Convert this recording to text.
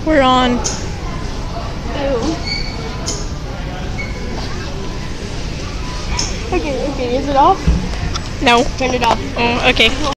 We're on. Ew. Okay, is it off? No. Turn it off. Oh, okay.